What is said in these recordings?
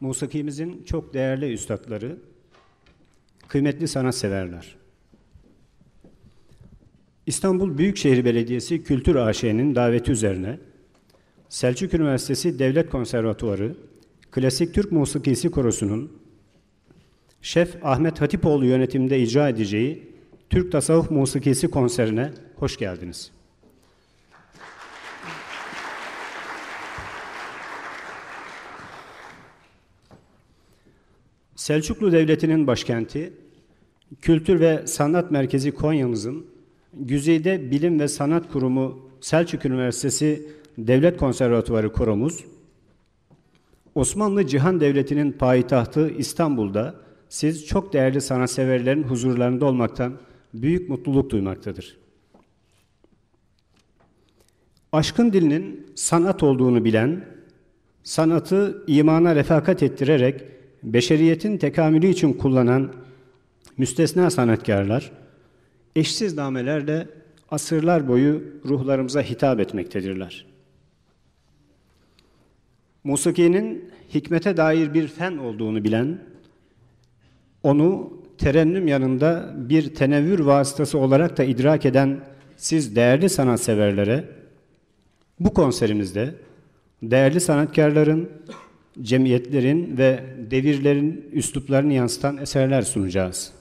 musikimizin çok değerli üstadları, kıymetli sanatseverler. İstanbul Büyükşehir Belediyesi Kültür AŞ'nin daveti üzerine Selçuk Üniversitesi Devlet Konservatuvarı Klasik Türk Musikisi Korosu'nun Şef Ahmet Hatipoğlu yönetiminde icra edeceği Türk Tasavvuf Musikisi konserine hoş geldiniz. Selçuklu Devleti'nin başkenti, Kültür ve Sanat Merkezi Konya'mızın Güzide Bilim ve Sanat Kurumu Selçuk Üniversitesi Devlet Konservatuvarı Koromuz, Osmanlı Cihan Devleti'nin payitahtı İstanbul'da siz çok değerli sanatseverlerin huzurlarında olmaktan büyük mutluluk duymaktadır. Aşkın dilinin sanat olduğunu bilen, sanatı imana refakat ettirerek beşeriyetin tekamülü için kullanan müstesna sanatkarlar, eşsiz namelerle asırlar boyu ruhlarımıza hitap etmektedirler. Musikinin hikmete dair bir fen olduğunu bilen, onu terennüm yanında bir tenevvür vasıtası olarak da idrak eden siz değerli sanatseverlere, bu konserimizde değerli sanatkarların, cemiyetlerin ve devirlerin üsluplarını yansıtan eserler sunacağız.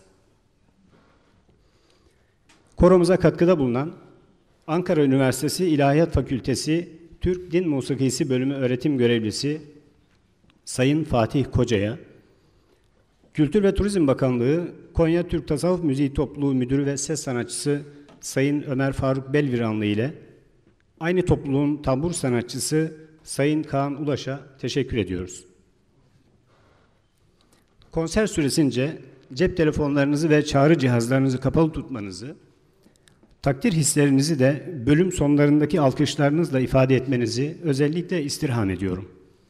Koromuza katkıda bulunan Ankara Üniversitesi İlahiyat Fakültesi Türk Din Musikisi Bölümü öğretim görevlisi Sayın Fatih Koca'ya, Kültür ve Turizm Bakanlığı Konya Türk Tasavvuf Müziği Topluluğu Müdürü ve Ses Sanatçısı Sayın Ömer Faruk Belviranlı ile aynı topluluğun tambur sanatçısı Sayın Kaan Ulaş'a teşekkür ediyoruz. Konser süresince cep telefonlarınızı ve çağrı cihazlarınızı kapalı tutmanızı, takdir hislerinizi de bölüm sonlarındaki alkışlarınızla ifade etmenizi özellikle istirham ediyorum.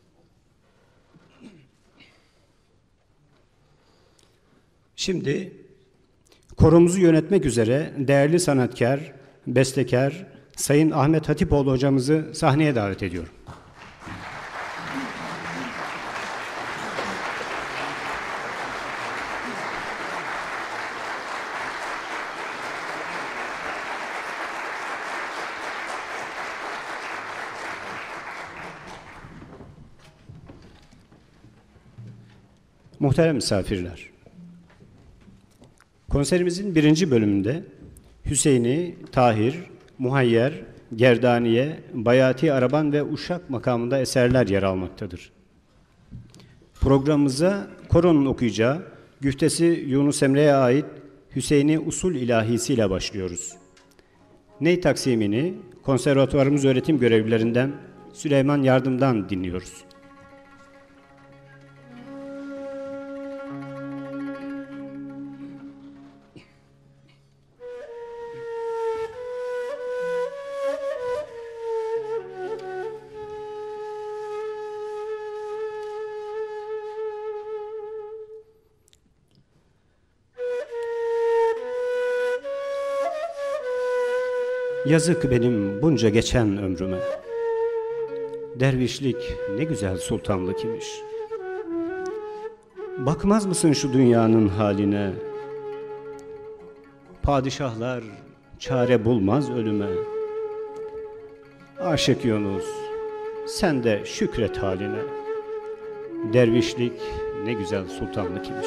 Şimdi koromuzu yönetmek üzere değerli sanatkar, bestekar Sayın Ahmet Hatipoğlu hocamızı sahneye davet ediyorum. Muhterem misafirler, konserimizin birinci bölümünde Hüseyini, Tahir, Muhayyer, Gerdaniye, Bayati Araban ve Uşak makamında eserler yer almaktadır. Programımıza koronun okuyacağı güftesi Yunus Emre'ye ait Hüseyini Usul İlahisi ile başlıyoruz. Ney taksimini konservatuvarımız öğretim görevlilerinden Süleyman Yardım'dan dinliyoruz. Yazık benim bunca geçen ömrüme, dervişlik ne güzel sultanlık imiş. Bakmaz mısın şu dünyanın haline, padişahlar çare bulmaz ölüme. Aşık Yunus, sen de şükret haline, dervişlik ne güzel sultanlık imiş.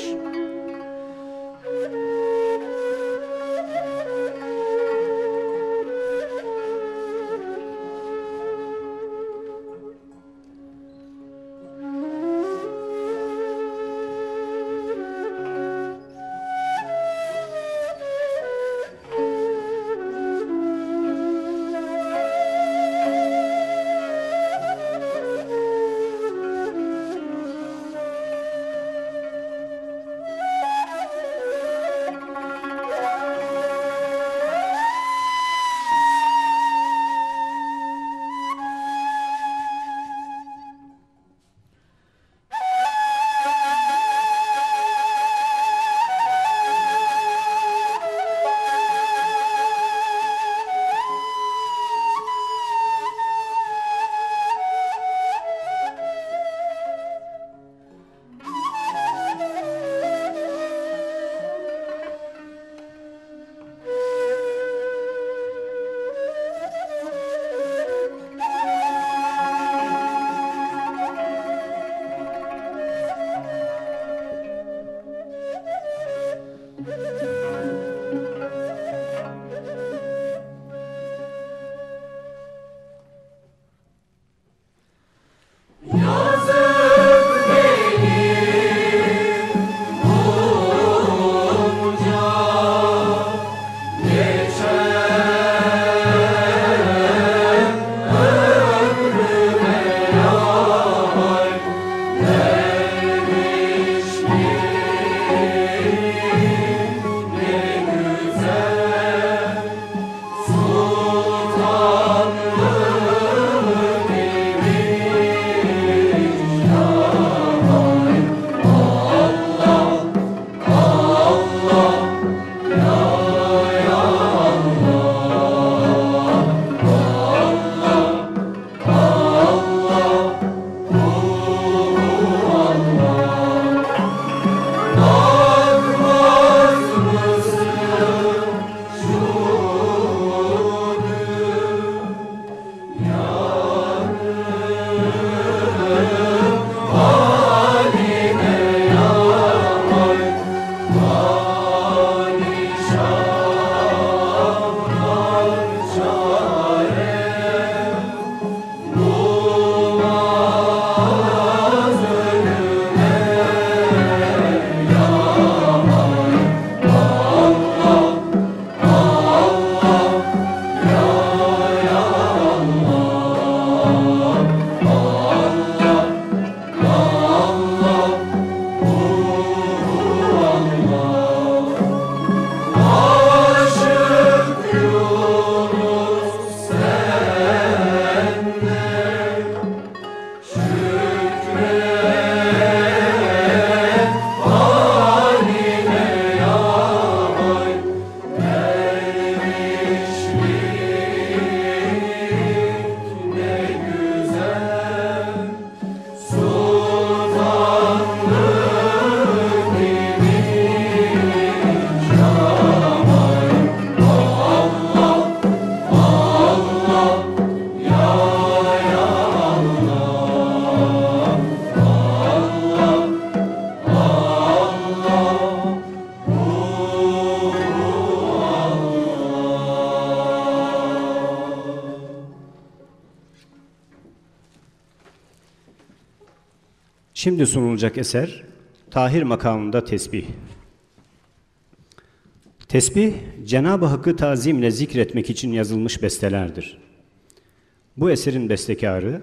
Şimdi sunulacak eser Tahir makamında tesbih. Tesbih, Cenab-ı Hakk'ı tazimle zikretmek için yazılmış bestelerdir. Bu eserin bestekarı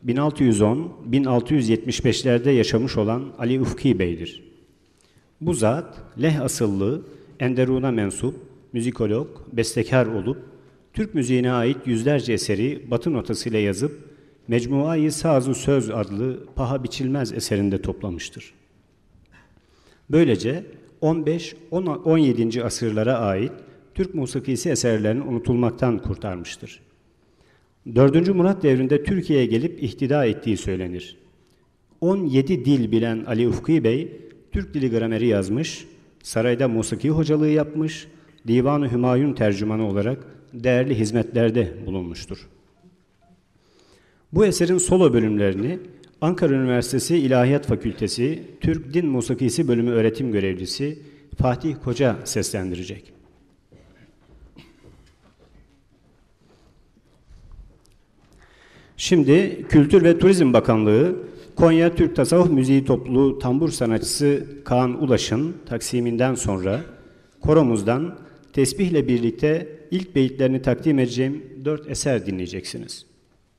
1610-1675'lerde yaşamış olan Ali Ufki Bey'dir. Bu zat, Leh asıllı, Enderun'a mensup, müzikolog, bestekar olup, Türk müziğine ait yüzlerce eseri batı notasıyla yazıp, Mecmua-i Saz-ı Söz adlı paha biçilmez eserinde toplamıştır. Böylece 15-17. asırlara ait Türk musikisi eserlerini unutulmaktan kurtarmıştır. 4. Murat devrinde Türkiye'ye gelip ihtida ettiği söylenir. 17 dil bilen Ali Ufki Bey, Türk dili grameri yazmış, sarayda musiki hocalığı yapmış, Divan-ı Hümayun tercümanı olarak değerli hizmetlerde bulunmuştur. Bu eserin solo bölümlerini Ankara Üniversitesi İlahiyat Fakültesi Türk Din Musikisi Bölümü öğretim görevlisi Fatih Koca seslendirecek. Şimdi Kültür ve Turizm Bakanlığı, Konya Türk Tasavvuf Müziği Topluluğu tambur sanatçısı Kaan Ulaş'ın taksiminden sonra koromuzdan tesbihle birlikte ilk beyitlerini takdim edeceğim 4 eser dinleyeceksiniz.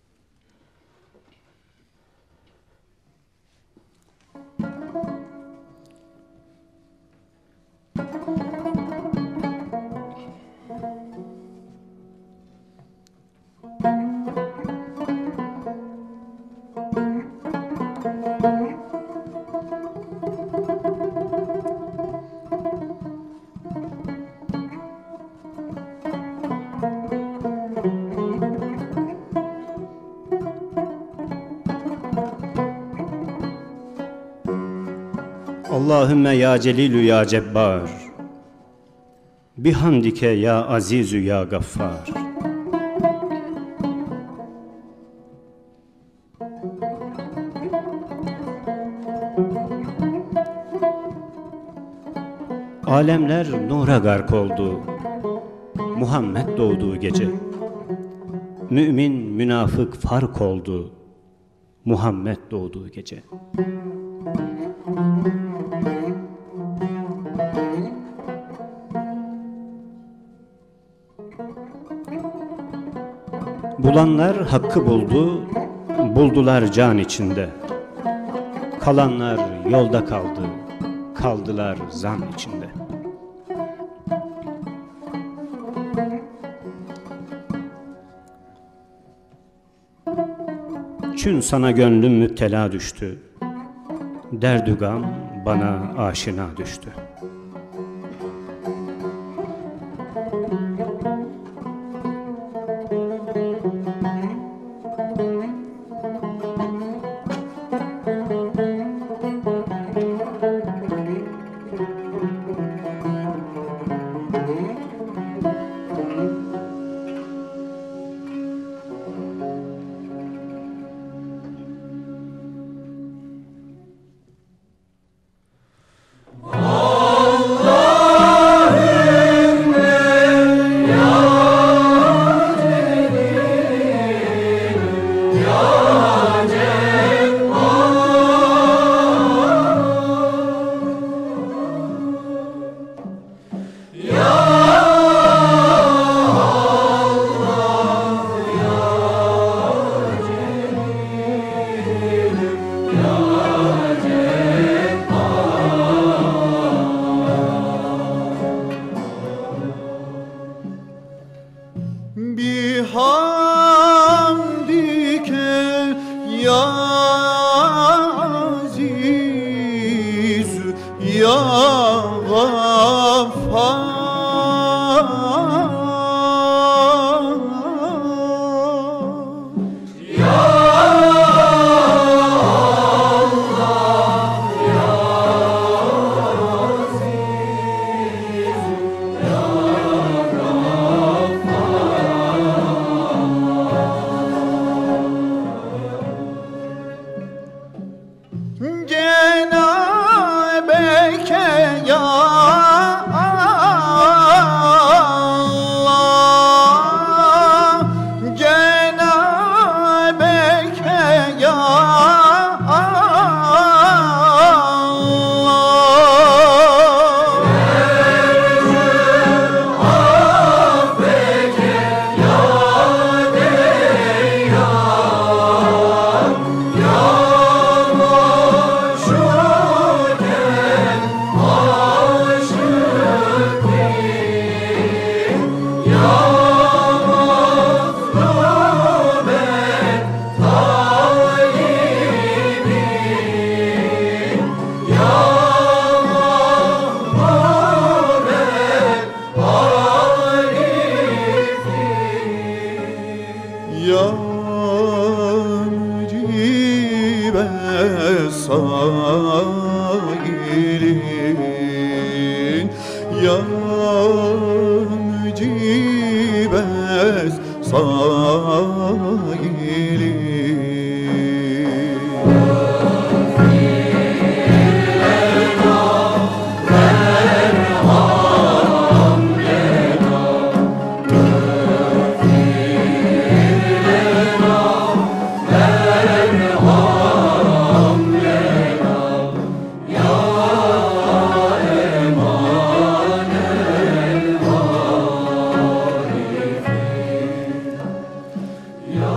Allahümme ya Celilü ya Cebbar, bihamdike ya Azizü ya Gaffar. Alemler nura gark oldu, Muhammed doğduğu gece. Mümin münafık fark oldu, Muhammed doğduğu gece. Bulanlar hakkı buldu, buldular can içinde. Kalanlar yolda kaldı, kaldılar zan içinde. Çün sana gönlüm müptela düştü, derdü gam bana aşina düştü. sailin ya mücibes sailin. Ya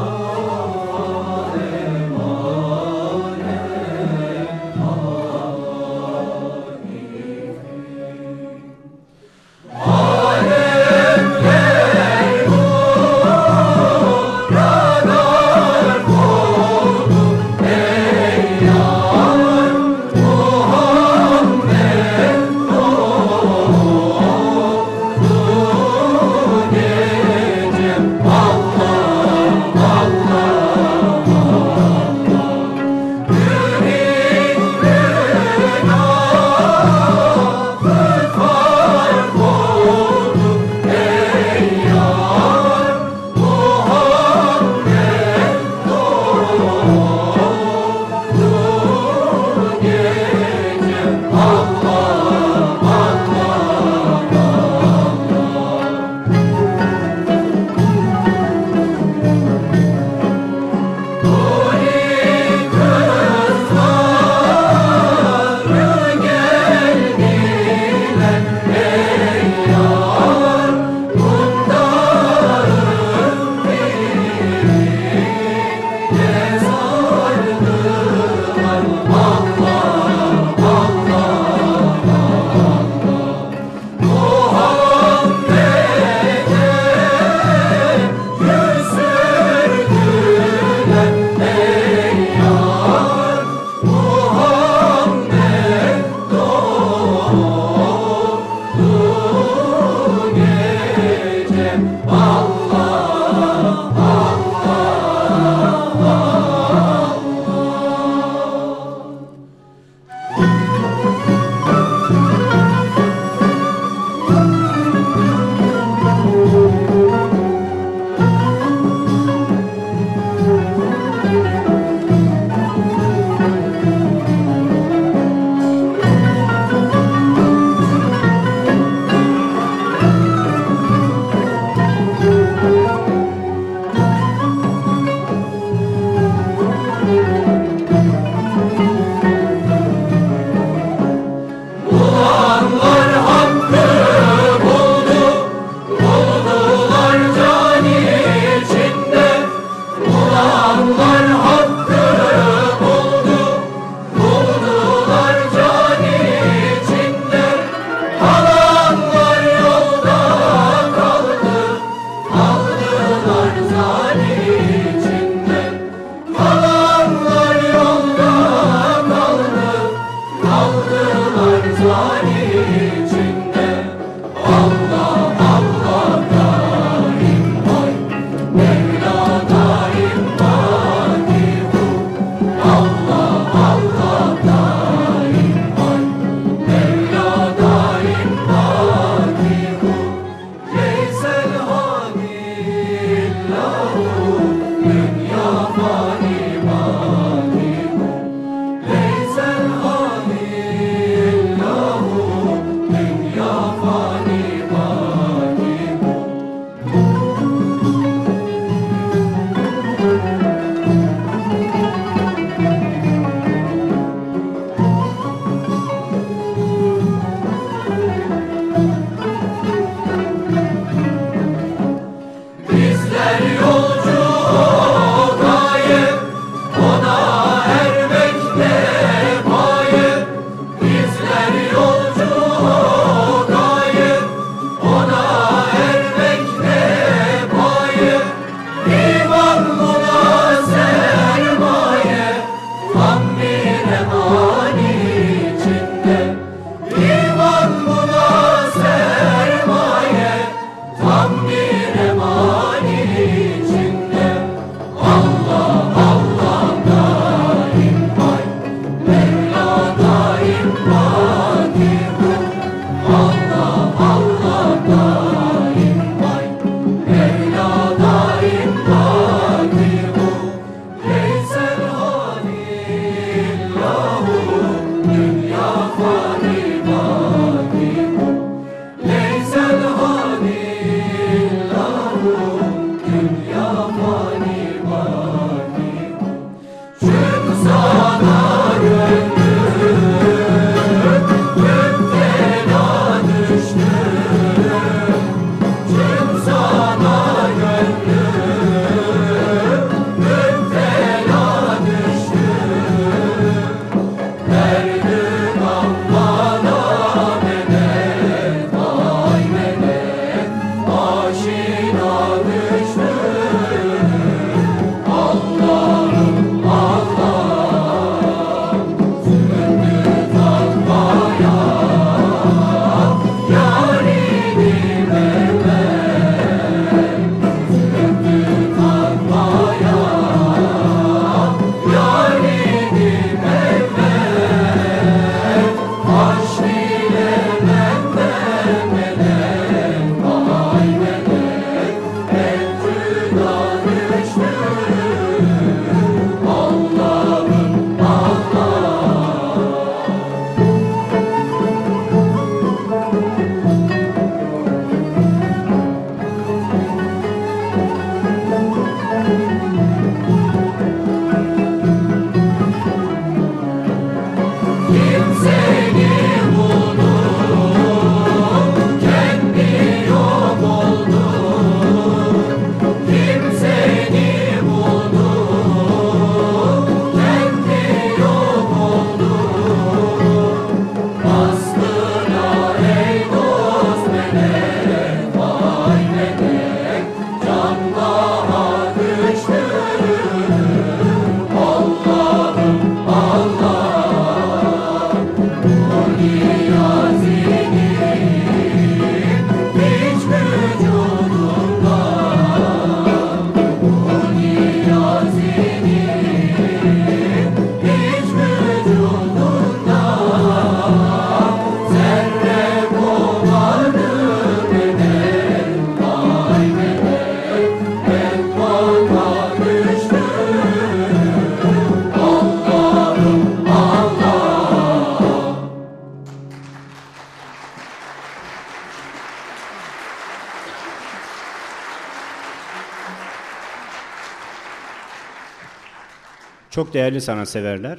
Çok değerli sanatseverler,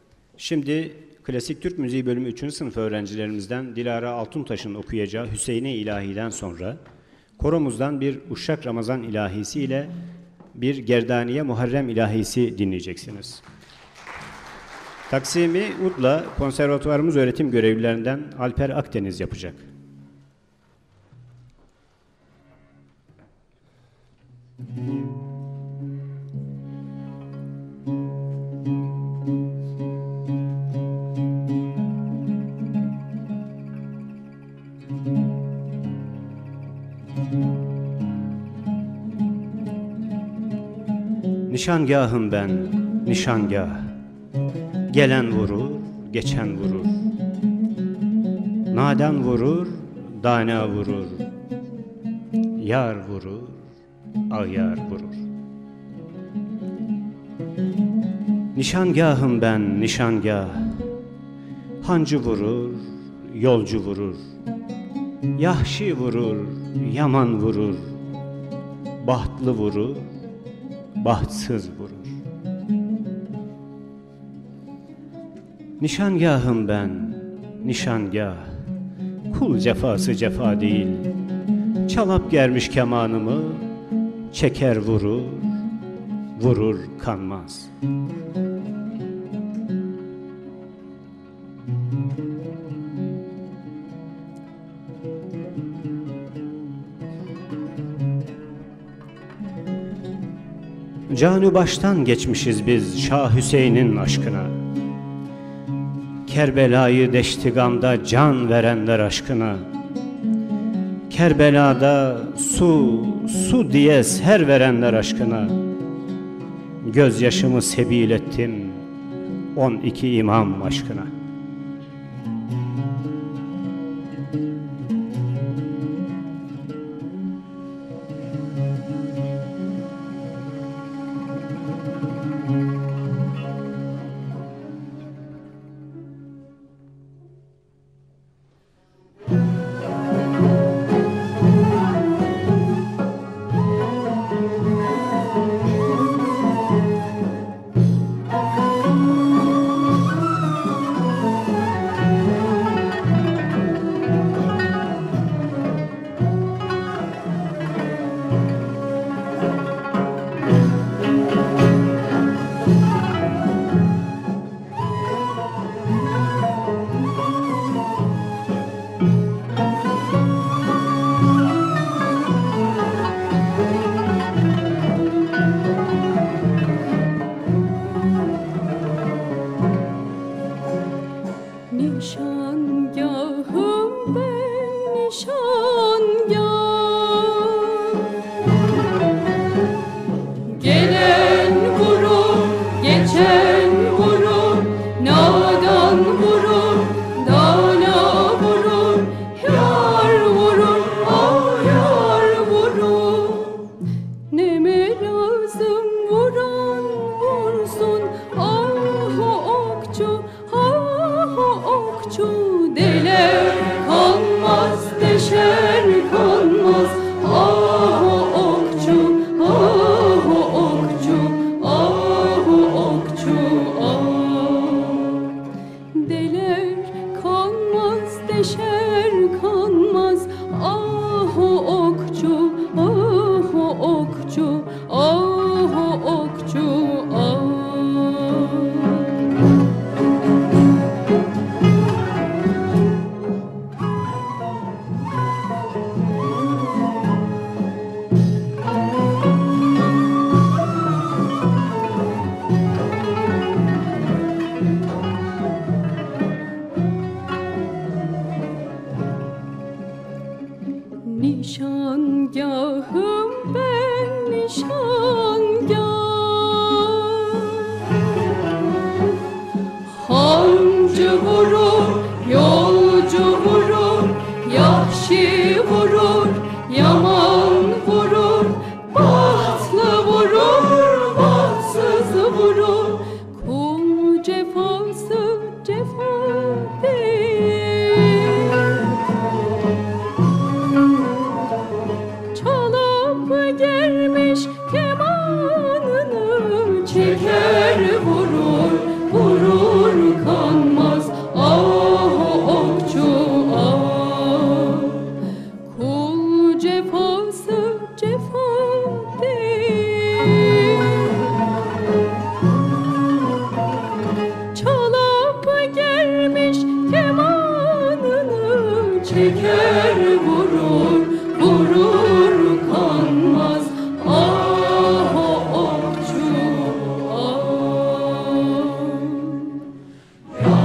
şimdi Klasik Türk Müziği Bölümü 3. sınıf öğrencilerimizden Dilara Altuntaş'ın okuyacağı Hüseyin-i İlahi'den sonra koromuzdan bir Uşak Ramazan ilahisi ile bir Gerdaniye Muharrem ilahisi dinleyeceksiniz. Taksimi Ud'la konservatuvarımız öğretim görevlilerinden Alper Akdeniz yapacak. Nişangahım ben, nişangah. Gelen vurur, geçen vurur. Nadan vurur, dana vurur. Yar vurur, ağyar vurur. Nişangahım ben, nişangah. Hancı vurur, yolcu vurur. Yahşi vurur, yaman vurur. Bahtlı vurur, bahtsız vurur. Nişangahım ben, nişangah. Kul cefası cefa değil. Çalap germiş kemanımı, çeker vurur, vurur kanmaz. Canı baştan geçmişiz biz Şah Hüseyin'in aşkına. Kerbela'yı deştigamda can verenler aşkına. Kerbela'da su, su diye ser verenler aşkına. Gözyaşımı sebil ettim 12 imam aşkına. Nişangahım ben nişangah, gelen vurur, geçen vurur, nadan vurur, dana vurur, yar vurur, ah yar vurur. Neme lazım vuran vursun, ah o okçu, ah o okçu. Deler kanmaz, deşer kanmaz, ah o okçu, ah o okçu, ah o okçu, ah. Deler kanmaz, deşer kanmaz, ah o okçu, ah o okçu, ah o okçu, ah. Nişangahım ben nişangah, hancı vurur, yolcu vurur, yahşi vurur, yaman vurur, bahtlı vurur, bahtsız vurur. Kul cefası cefa değil, çalıp gelmiş kemanını çeker vurur, vurur kanmaz, ah o okçu, ah. Kul cefası cefa değil, çalıp gelmiş kemanını çeker vurur, vurur kanmaz, ah o okçu, ah.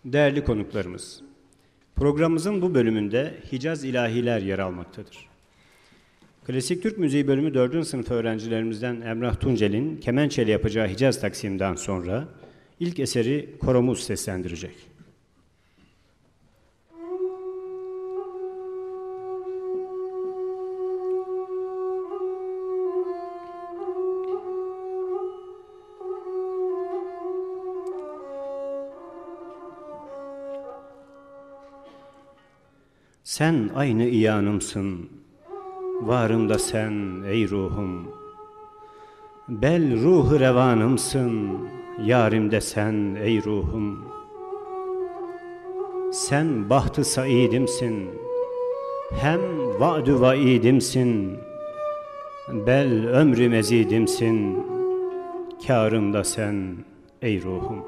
Değerli konuklarımız, programımızın bu bölümünde Hicaz İlahiler yer almaktadır. Klasik Türk Müziği bölümü 4. sınıf öğrencilerimizden Emrah Tuncel'in kemençeyle yapacağı Hicaz taksimden sonra ilk eseri koromuz seslendirecek. Sen aynı iyanımsın, varımda sen ey ruhum. Bel ruhu revanımsın, yarimde sen ey ruhum. Sen bahtı saidimsin, hem vaadü vaidimsin. Bel ömrü mezidimsin, kârımda sen ey ruhum.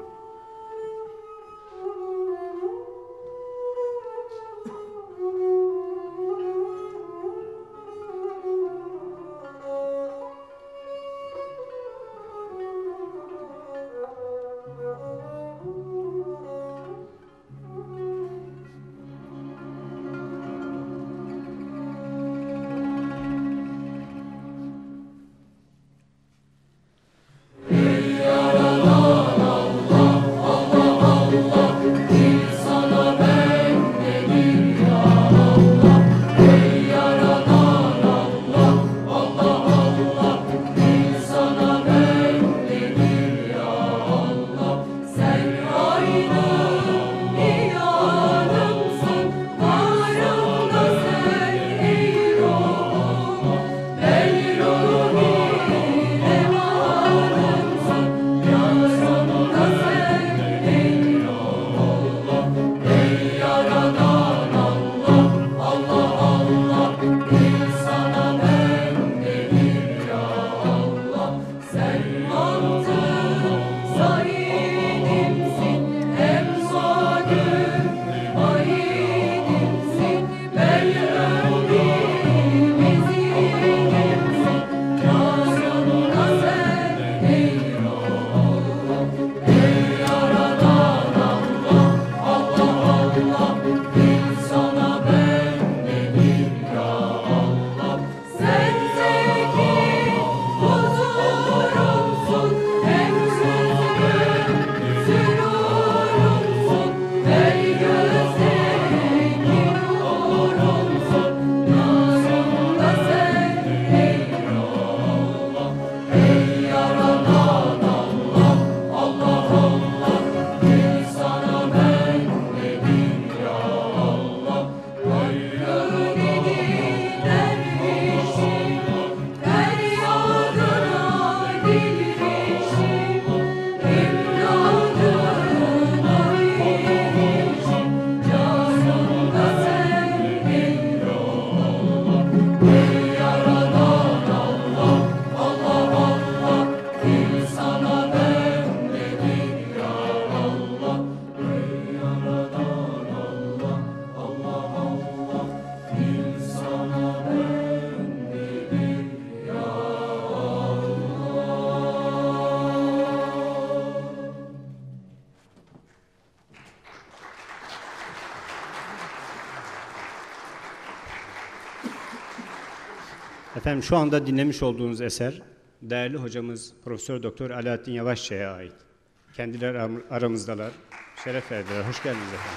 Efendim şu anda dinlemiş olduğunuz eser değerli hocamız Profesör Doktor Alaaddin Yavaşçı'ya ait. Kendileri aramızdalar. Şeref verdiler. Hoş geldiniz efendim.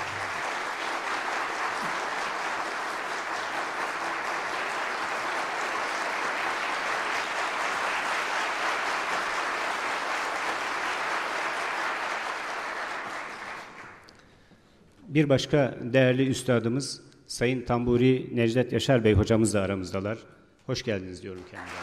Bir başka değerli üstadımız Sayın Tamburi Necdet Yaşar Bey hocamız da aramızdalar. Hoş geldiniz diyorum kendilerine.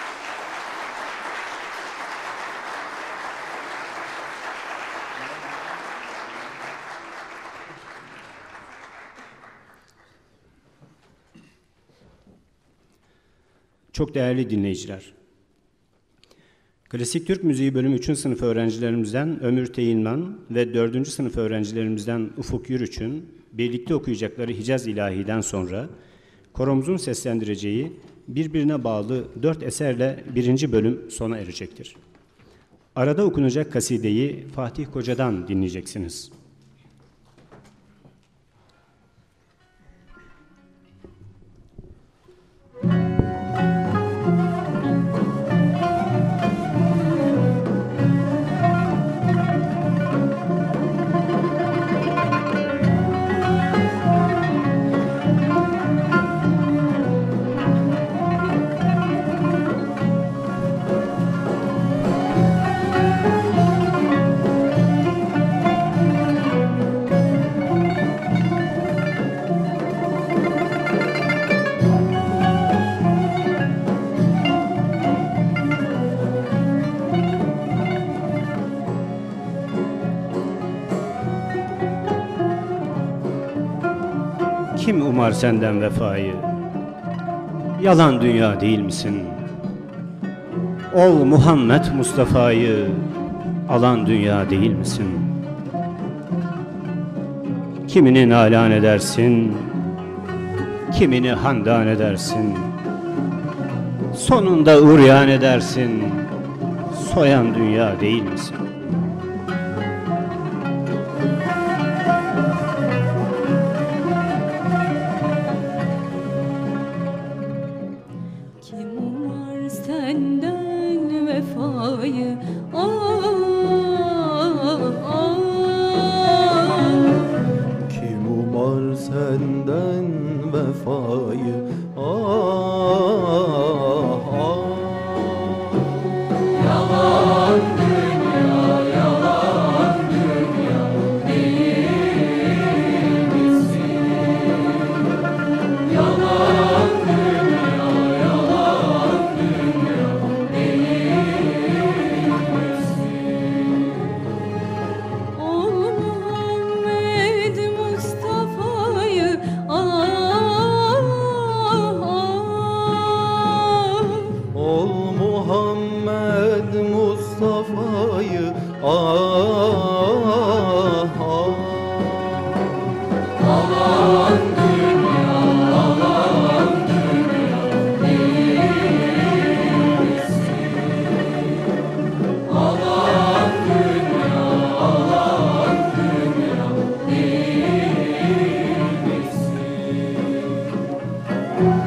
Çok değerli dinleyiciler, Klasik Türk Müziği bölümü 3. sınıf öğrencilerimizden Ömür Teyinman ve 4. sınıf öğrencilerimizden Ufuk Yürüç'ün birlikte okuyacakları Hicaz İlahi'den sonra koromuzun seslendireceği birbirine bağlı 4 eserle 1. bölüm sona erecektir. Arada okunacak kasideyi Fatih Koca'dan dinleyeceksiniz. Kim umar senden vefayı? Yalan dünya değil misin? Ol Muhammed Mustafa'yı alan dünya değil misin? Kimini nalan edersin, kimini handan edersin. Sonunda uryan edersin, soyan dünya değil misin? Kim umar senden vefayı? Kim umar senden vefayı? Yalan dünya, yalan dünya değil misin? Yalan dünya, yalan dünya değil misin? Ol Muhammed Mustafa'yı Ol Muhammed Mustafa'yı Alan dünya, alan dünya değil misin? Alan dünya, alan dünya değil misin?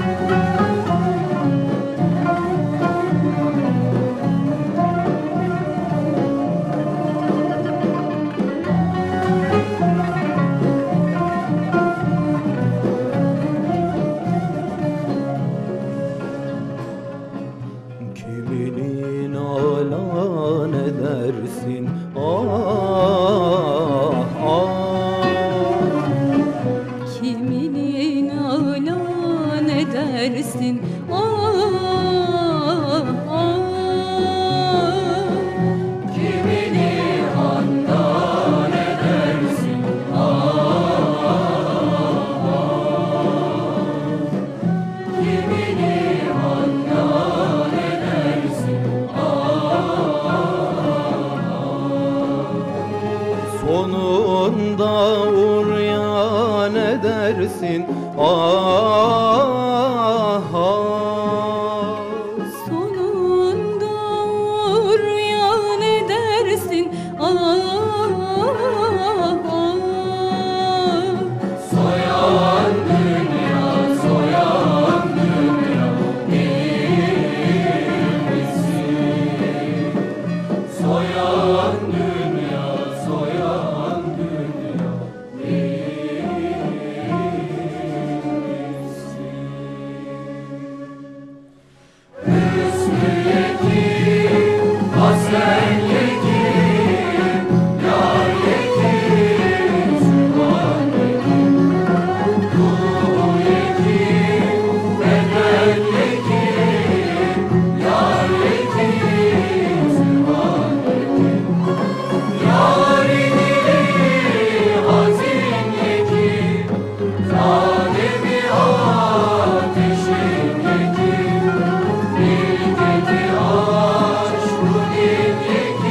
Kimini nalan edersin? Kimini nalan edersin? Kimini handan edersin? Kimini handan edersin? Sonunda uryan edersin. Sonunda uryan edersin. Soyan dünya, soyan dünya değil misin? Soyan dünya, soyan dünya değil misin? Hüsnü yekim, hasen yekim, yar yekim, süvan yekim, ruh yekim, beden yekim, yar yekim, süvan yekim, yarini hazin yekim, zalimi ateşin yekim, bilgeti aşk bu din yekim.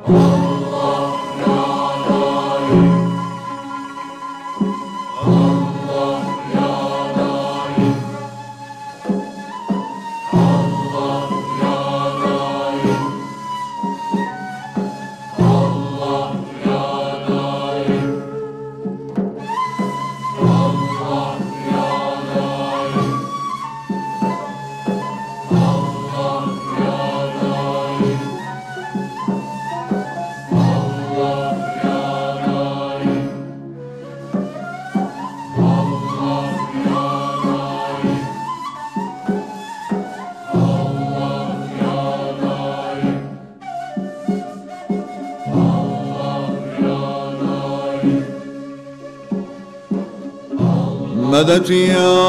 مدد يا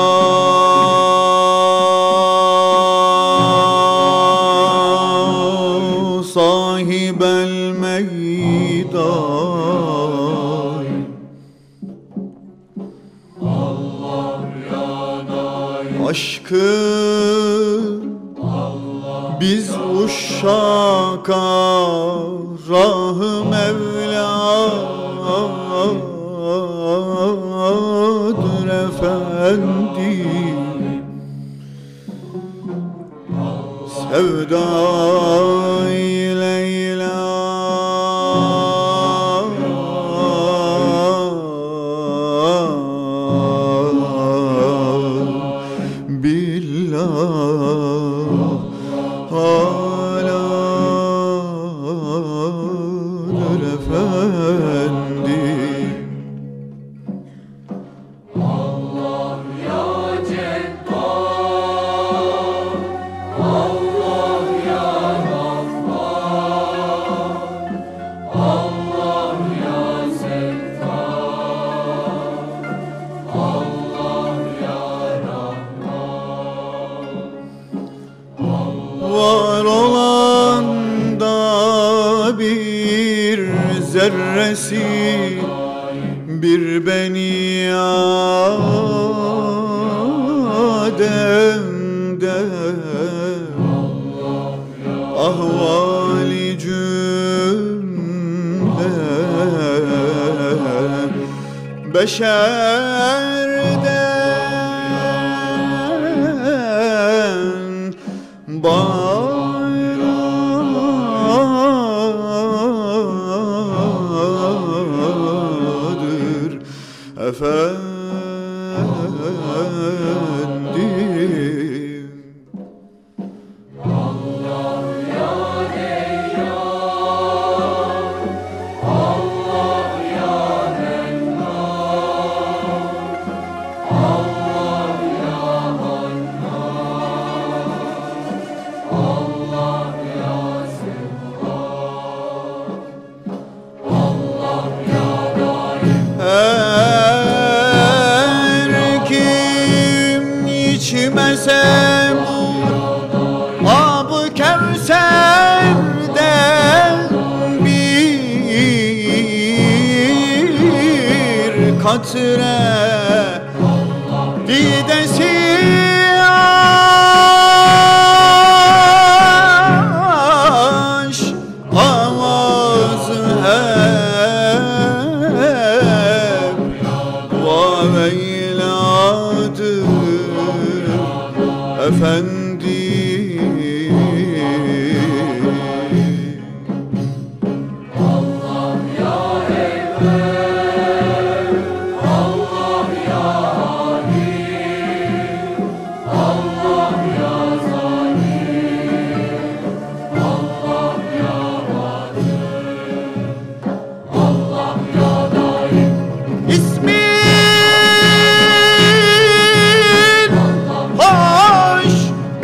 صاحب الميدان aşkı biz uşşaka rah-ı Mevla'dır efendim. Sevda-i Leyla billah haladır efendim. Allah ya Cebbar, Allah ya Ghaffar, Allah ya Settar, Allah ya Rahman. Var olan da bir zerresi bir beni Adem'de ahvali cümle beşerden bayradır efendim. Her kim içmese Ab-ı Kevser'den bir katre didesi aş avazı hep vaveyladır efendim. İsmin hoş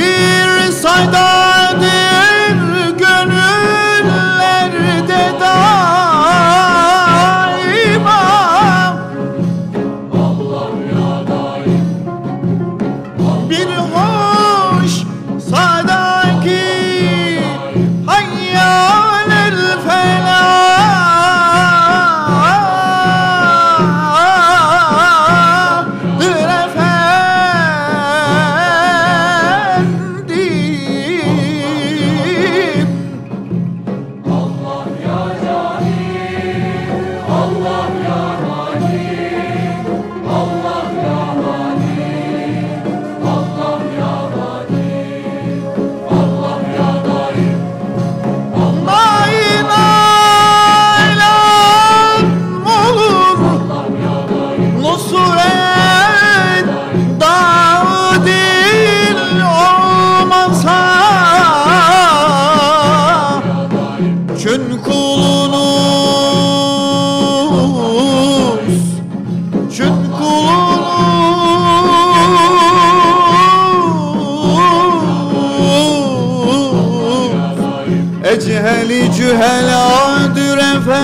cüheladır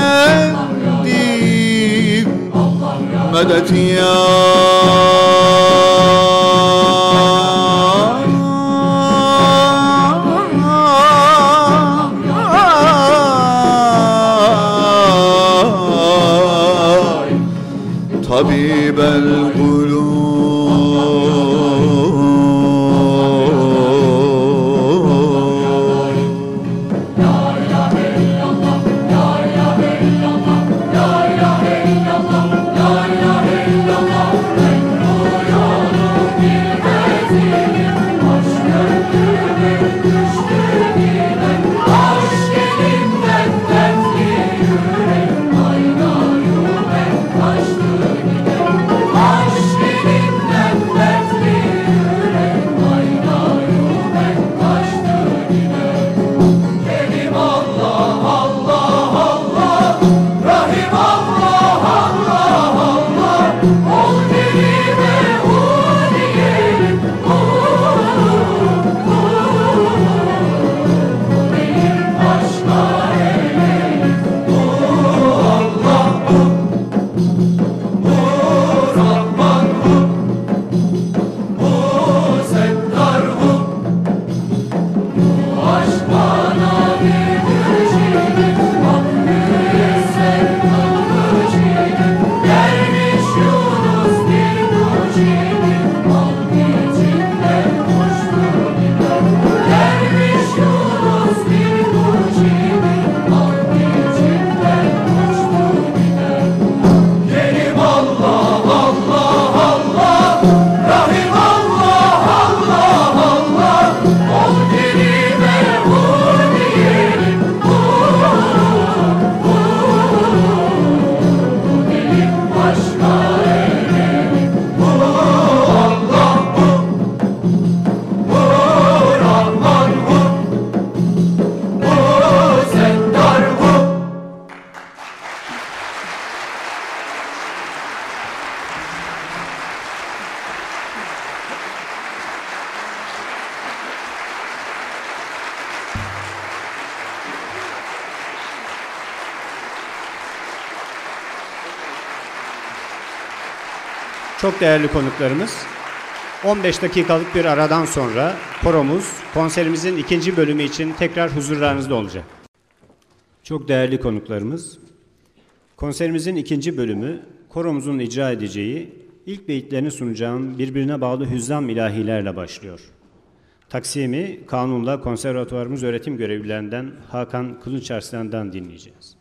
efendim, medet ya. Tabibel Çok değerli konuklarımız, 15 dakikalık bir aradan sonra koromuz konserimizin ikinci bölümü için tekrar huzurlarınızda olacak. Çok değerli konuklarımız, konserimizin ikinci bölümü koromuzun icra edeceği, ilk beyitlerini sunacağım birbirine bağlı hüzzam ilahilerle başlıyor. Taksimi kanunla konservatuvarımız öğretim görevlilerinden Hakan Kılıçarslan'dan dinleyeceğiz.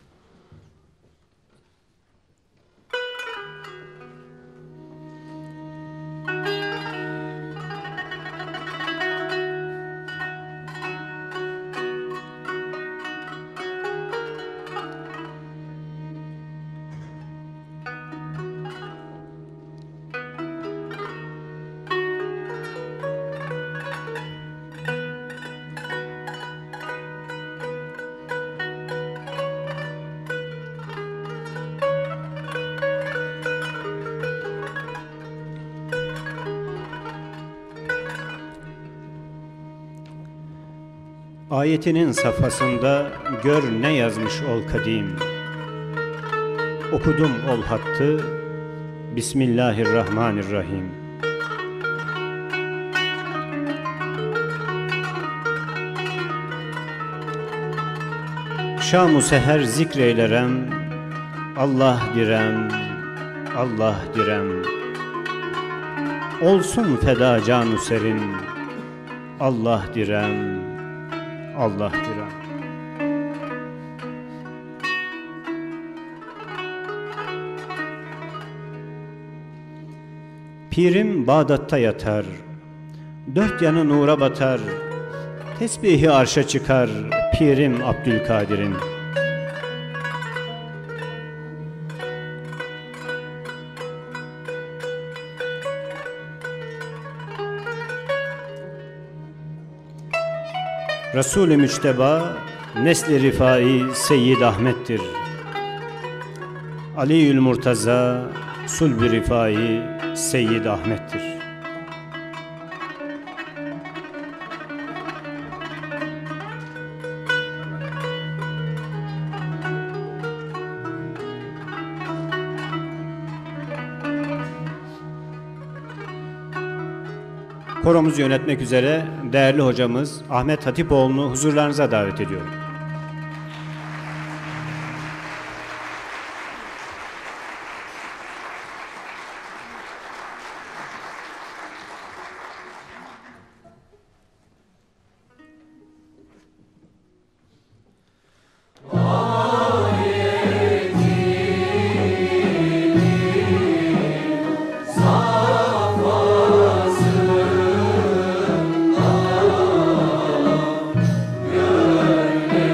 Ayetinin safhasında gör ne yazmış ol kadim. Okudum ol hattı, Bismillahirrahmanirrahim. Şam-ı seher zikreylerem, Allah direm, Allah direm. Olsun feda can-ı serin, Allah direm, Allah direm. Pirim Bağdat'ta yatar, dört yanı nura batar, tesbihi arşa çıkar Pirim Abdülkadir'in. Resul-i Müçteba, nesli rifai Seyyid Ahmet'tir. Aliül Murtaza, sulb-i rifai Seyyid Ahmet'tir. koromuzu yönetmek üzere değerli hocamız Ahmet Hatipoğlu'nu huzurlarınıza davet ediyorum. Gönlüm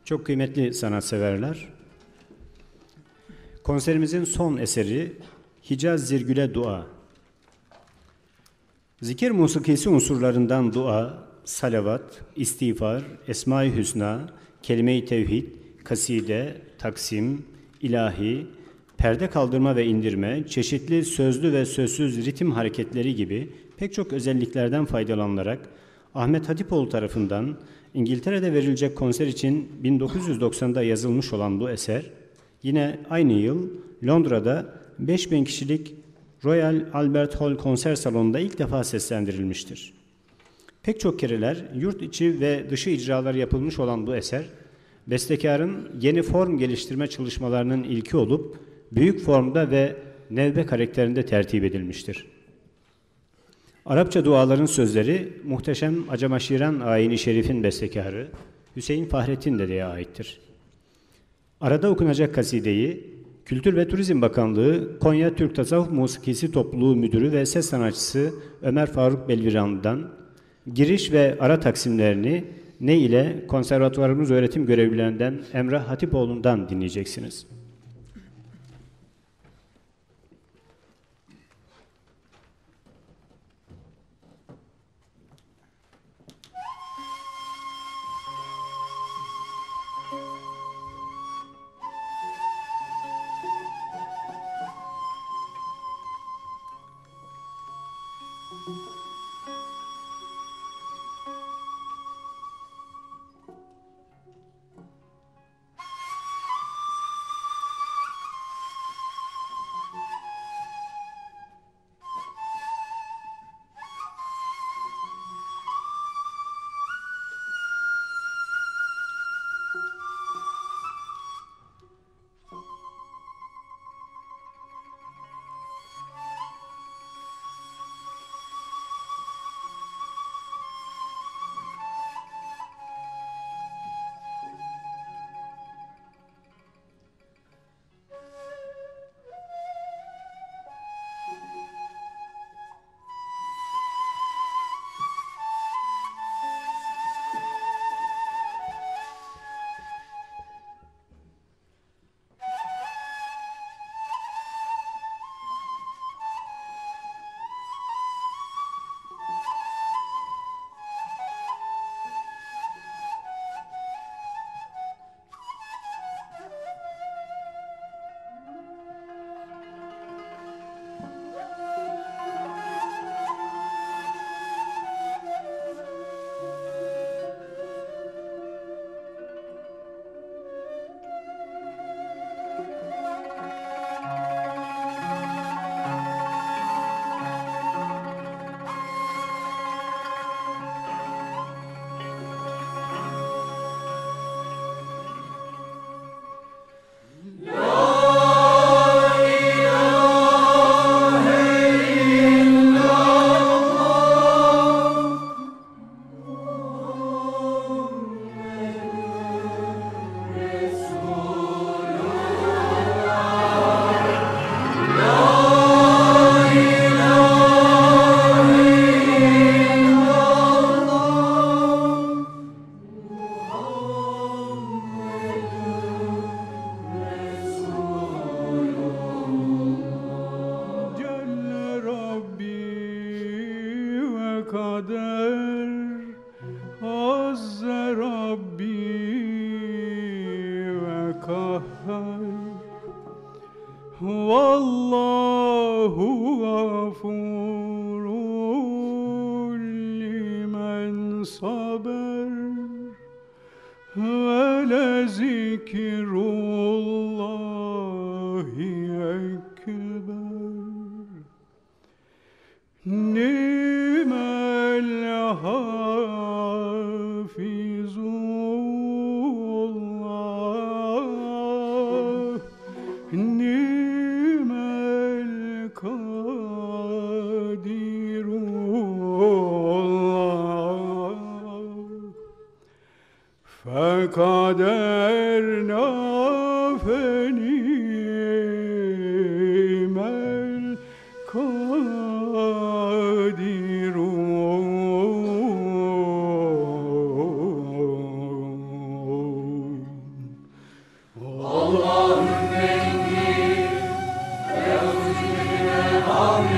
Çok kıymetli sanatseverler, konserimizin son eseri Hicaz Zirgül'e Dua. Zikir musikisi unsurlarından dua, salavat, istiğfar, esma-i hüsna, kelime-i tevhid, kaside, taksim, ilahi, perde kaldırma ve indirme, çeşitli sözlü ve sözsüz ritim hareketleri gibi pek çok özelliklerden faydalanarak Ahmet Hatipoğlu tarafından İngiltere'de verilecek konser için 1990'da yazılmış olan bu eser, yine aynı yıl Londra'da 5000 kişilik Royal Albert Hall konser salonunda ilk defa seslendirilmiştir. Pek çok kereler yurt içi ve dışı icralar yapılmış olan bu eser, bestekarın yeni form geliştirme çalışmalarının ilki olup, büyük formda ve nevbe karakterinde tertip edilmiştir. Arapça duaların sözleri muhteşem Acemaşiran Ayini Şerif'in bestekarı Hüseyin Fahrettin Dede'ye aittir. Arada okunacak kasideyi Kültür ve Turizm Bakanlığı Konya Türk Tasavvuf Musikisi Topluluğu Müdürü ve ses sanatçısı Ömer Faruk Belviranlı'dan giriş ve ara taksimlerini Ney ile konservatuvarımız öğretim görevlilerinden Emrah Hatipoğlu'ndan dinleyeceksiniz.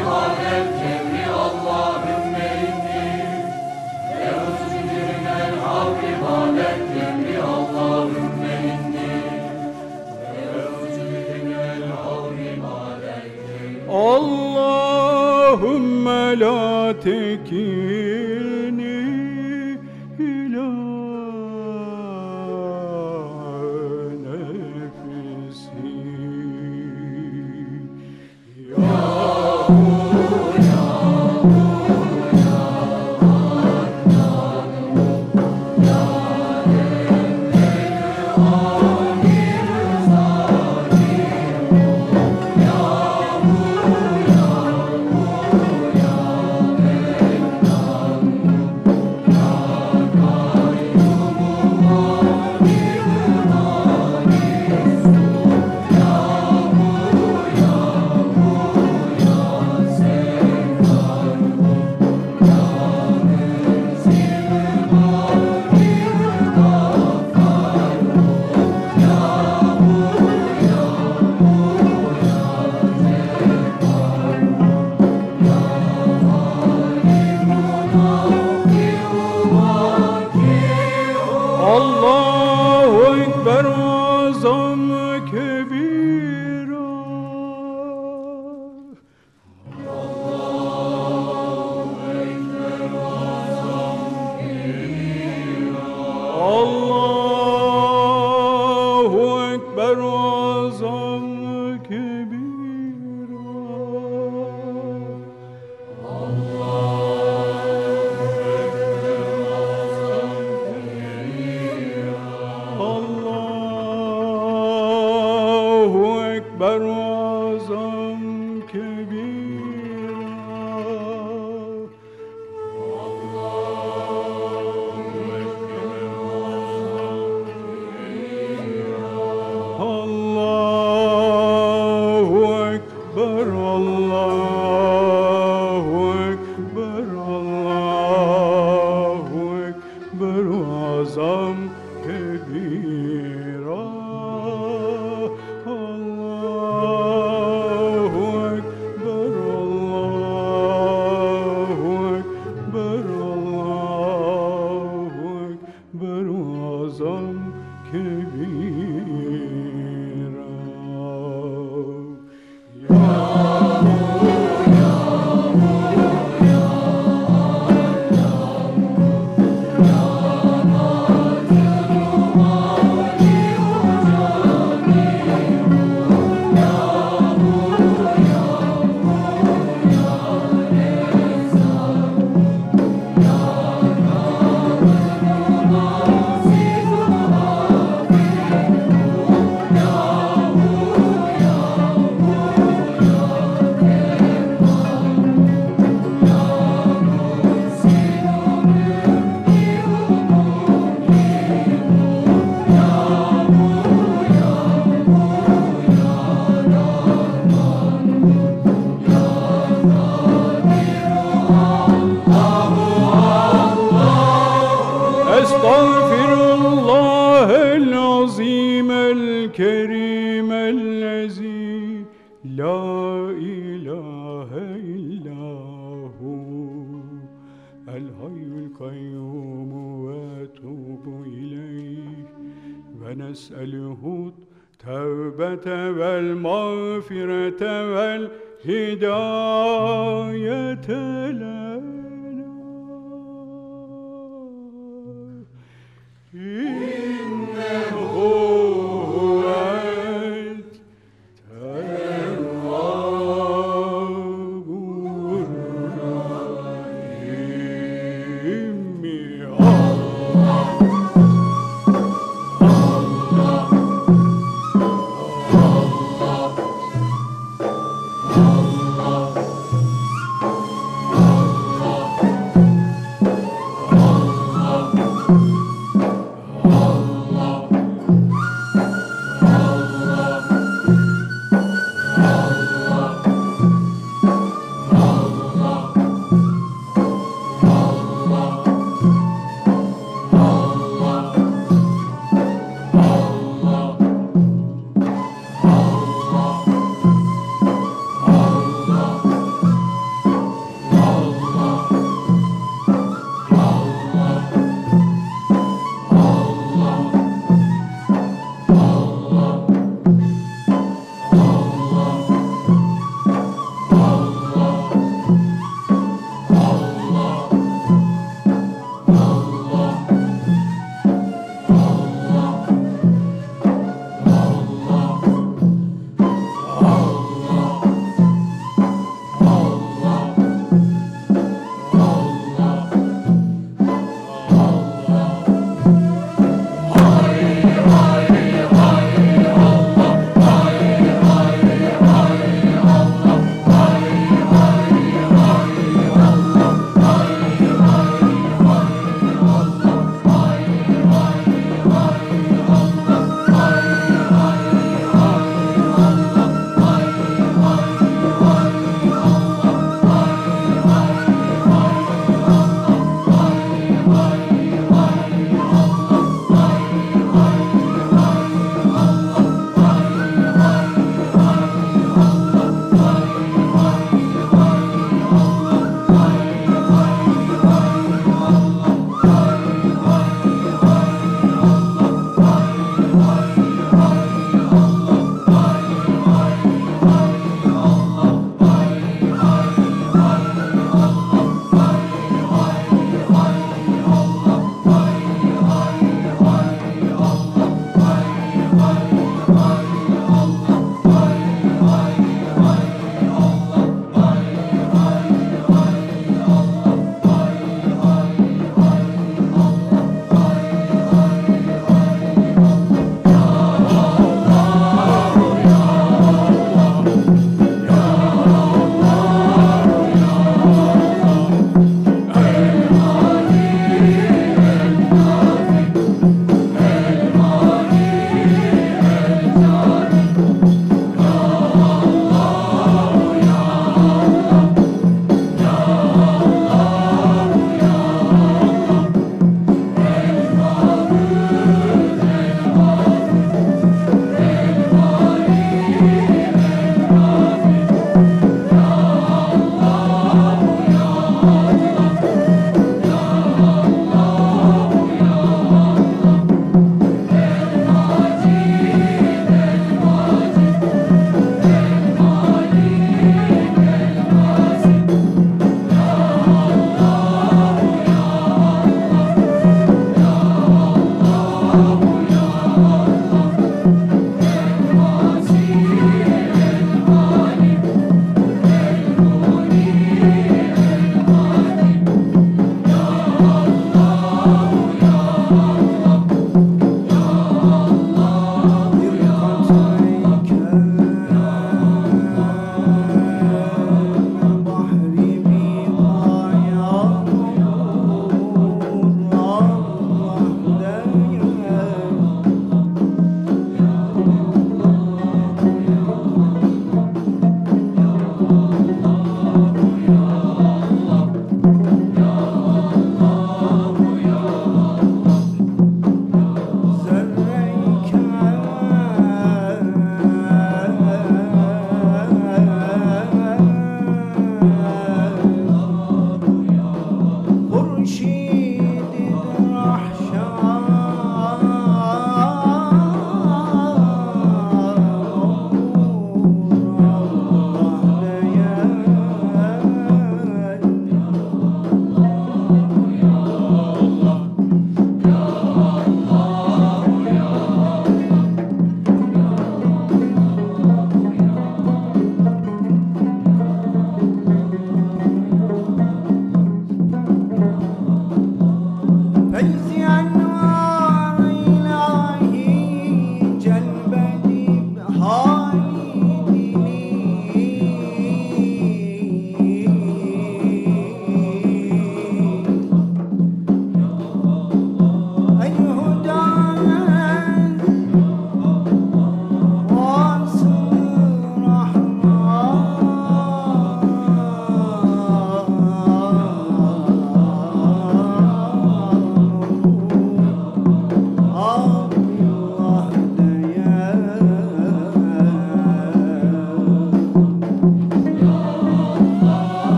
ibadet cemri Allahümme inni Eûzü bike minel hak ibadet cemri Allahümme inni Eûzü bike minel hak ibadet cemri Allahümme la tekilni ila nefsi Allahu Ekber azam kebira Allahu Ekber azam kebira Allahu Ekber azam kebira Allahu Ekber Allahu Ekber Allahu Ekber azam kebira Allahu Ekber Allahu Ekber Allahu Ekber azam kebira Estağfirullahel azimel kerimellezi la ilahe illahu el hayyul kayyumu ve etubu ileyh ve nes'eluhu tevbete vel mağfirete vel hidayete lena İnnehu huvel tevvabur rahim.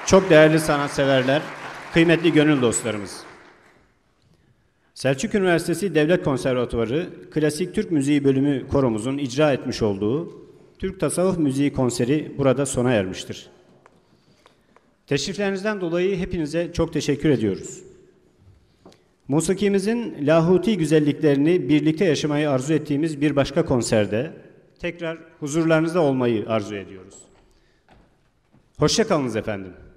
çok değerli sanatseverler, kıymetli gönül dostlarımız. Selçuk Üniversitesi Devlet Konservatuvarı Klasik Türk Müziği Bölümü koromuzun icra etmiş olduğu Türk Tasavvuf Müziği konseri burada sona ermiştir. Teşriflerinizden dolayı hepinize çok teşekkür ediyoruz. Musikimizin lahuti güzelliklerini birlikte yaşamayı arzu ettiğimiz bir başka konserde tekrar huzurlarınızda olmayı arzu ediyoruz. Hoşça kalınız efendim.